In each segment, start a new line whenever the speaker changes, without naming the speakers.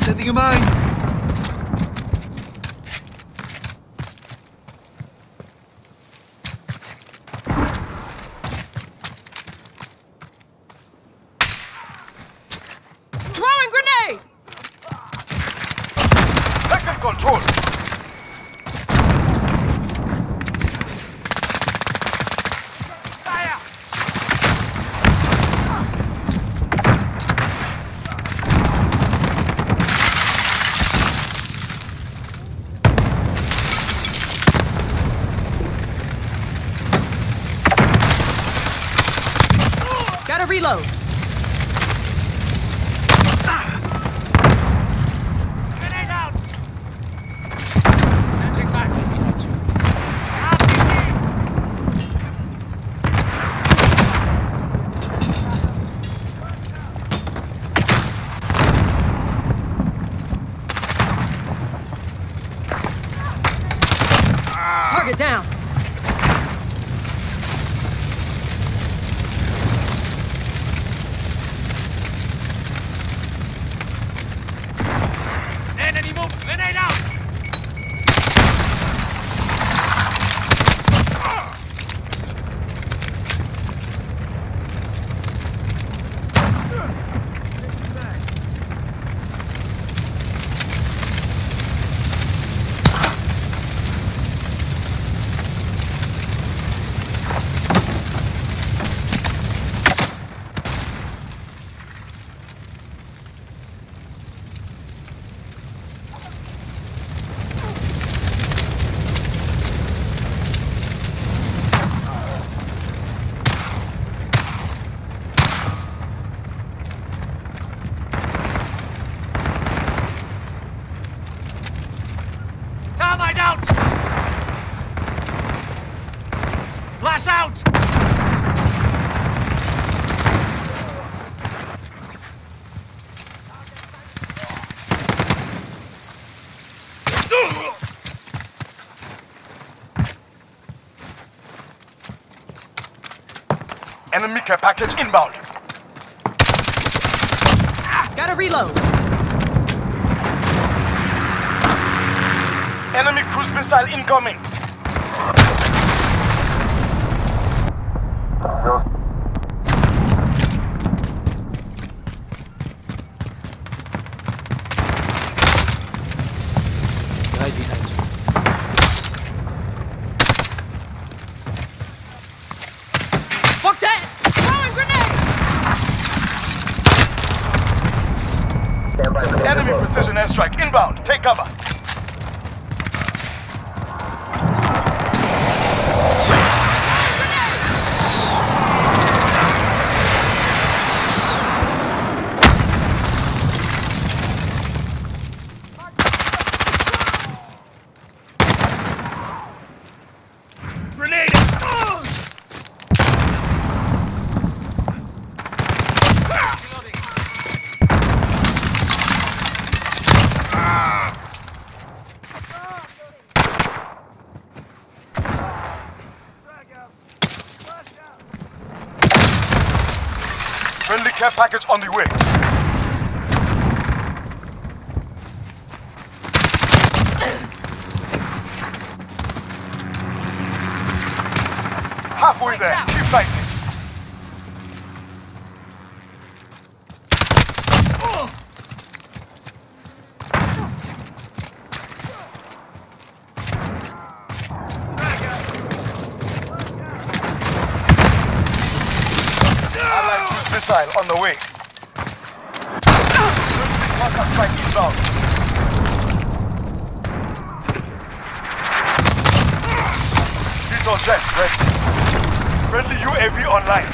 Setting a mine!
Throwing grenade!
Second control! Fire!
Gotta reload.
Grenade out! Changing back.
Target down.
Enemy move! Grenade out! Thermite out! Flash out! Enemy care package inbound.
Gotta reload.
Enemy cruise missile incoming.
Fuck that! Throwing grenade!
Enemy precision airstrike inbound. Take cover. Grenade! Friendly care package on the way. Halfway there. Keep fighting. Allied cruise missile on the way. Contact strike inbound. Lethal jet ready. Friendly UAV online.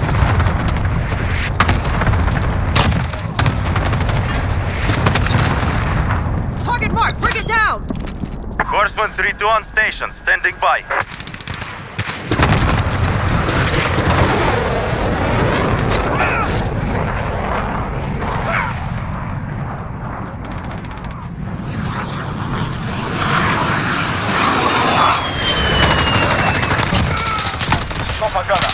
Target mark, bring it down!
Horseman 3-2 on station, standing by.
Propaganda.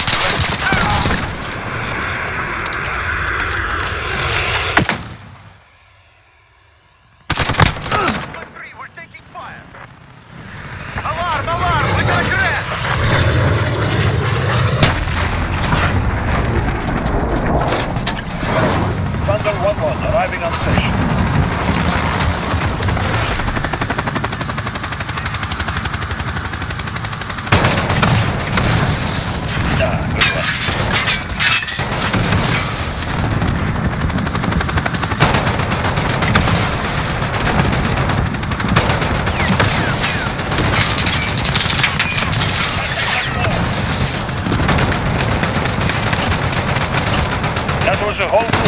Arriving on station. Good luck. That was a whole